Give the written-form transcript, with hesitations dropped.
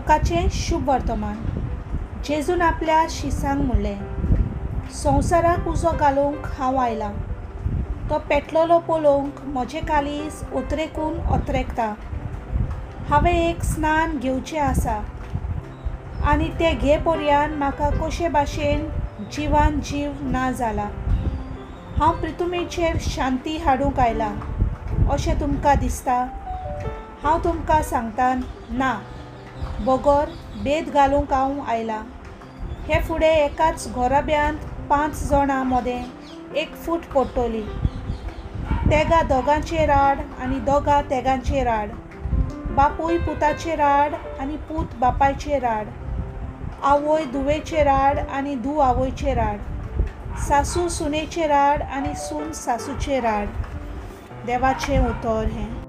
लोकांचें शुभ वर्तमान. जेजून आपल्या शिसांक म्हणलें, संवसाराक उजो घालूंक हांव आयलां. तो पेटलोलो पळोवंक म्हजें काळीज ओतरेकून ओतरेकता. हांवें एक स्नान घेवचें आसा आनी तें घे पर्यान म्हाका कशे भाशेन जिवान जीव ना जाला. हांव पृथ्वीचेर शांती हाडूंक आयलां अशें तुमकां दिसता? हांव तुमकां सांगतां, ना, बोगोर बेद घालूंक हांव आयलां. हे फुडें एकाच घोराब्यांत 5 जाणां मोदें एक फूट पडटली. तेगा दोगांचेर राड आनी दोगा तेगांचेर राड. बापूय पुताचेर राड आनी पूत बापायचेर राड. आवय धुवेचेर राड आनी धूव आवयचेर राड. सासू सुनेचेर राड आनी सून सासूचेर राड. देवाचें उतर हें.